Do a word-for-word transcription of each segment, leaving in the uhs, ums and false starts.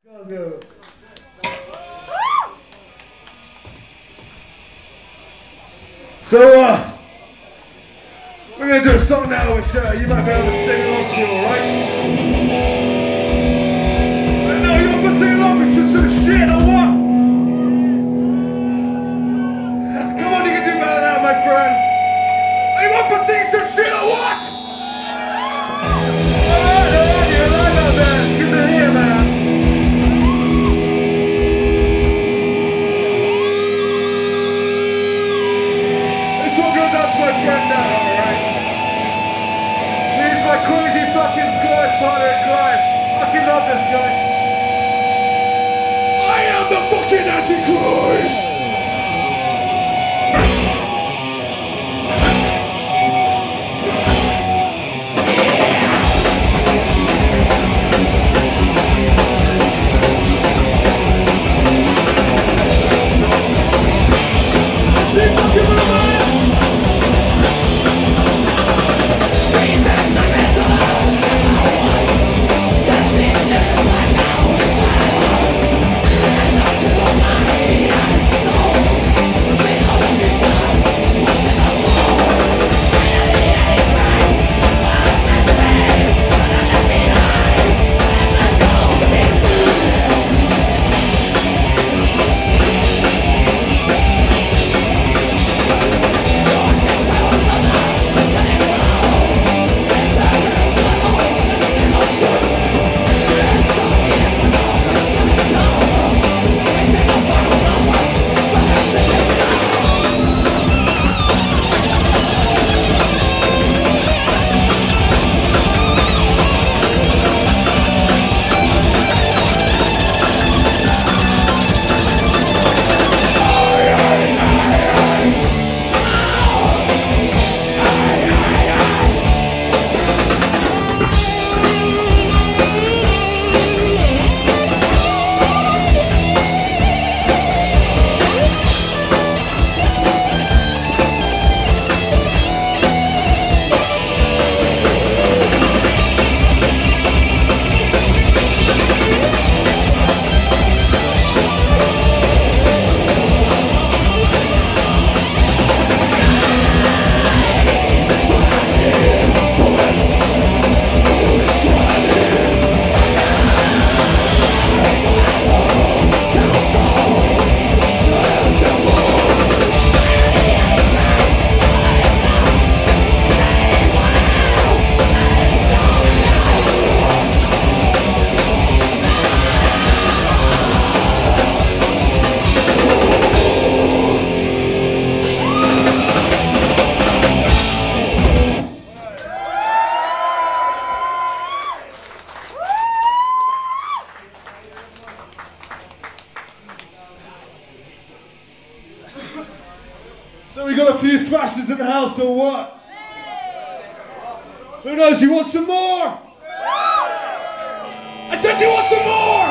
Go. So, uh, we're gonna do a song now which uh, you might be able to sing along to, alright? I know you want to sing along with some shit or what? Come on, you can do better than that, my friends. Are you want to sing some shit or what? Alright, alright, you like that, man. Good to hear, man. My friend now, alright? He's my crazy fucking Scottish partner in crime. Fucking love this guy. I am the fucking Antichrist! So we got a few thrashers in the house or what? Who knows, you want some more? I said you want some more!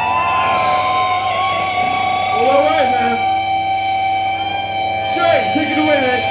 Well, alright, man. Jay, take it away, mate.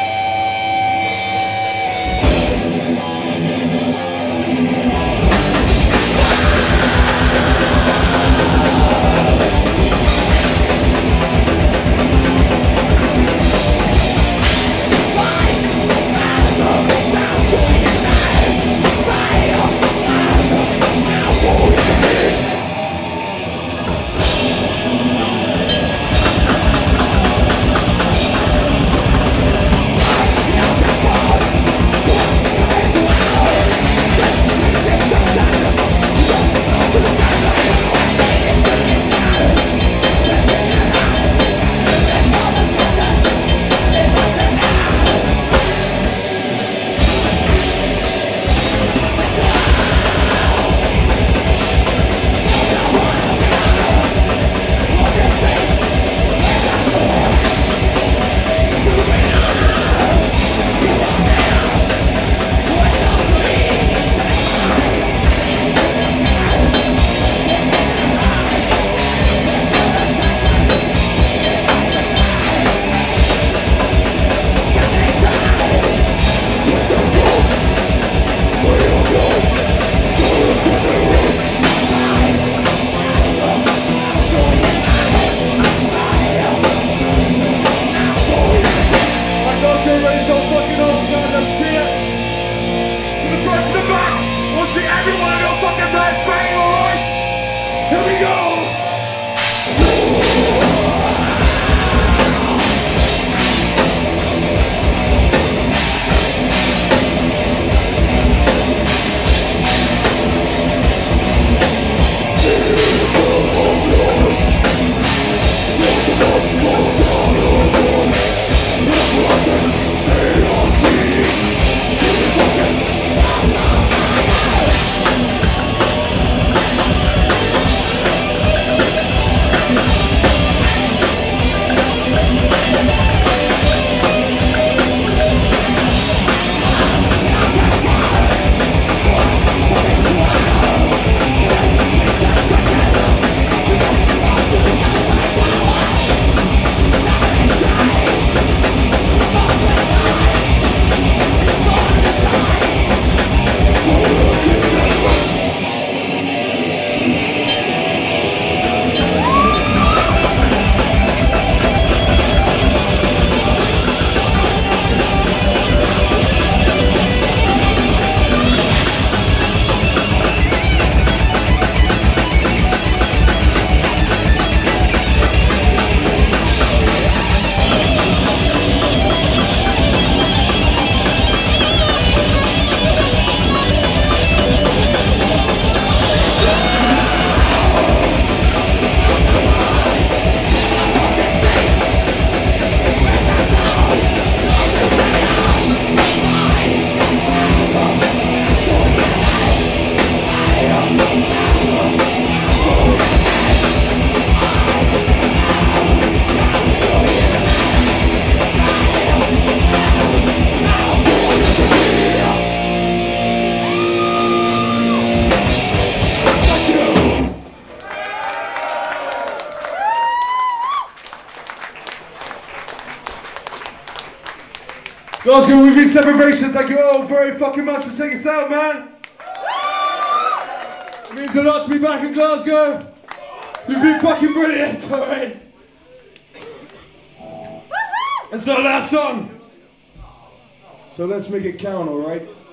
Glasgow, we've been separation. Thank you all very fucking much for taking us out, man. It means a lot to be back in Glasgow. You've been fucking brilliant, alright? It's our last song. So let's make it count, alright?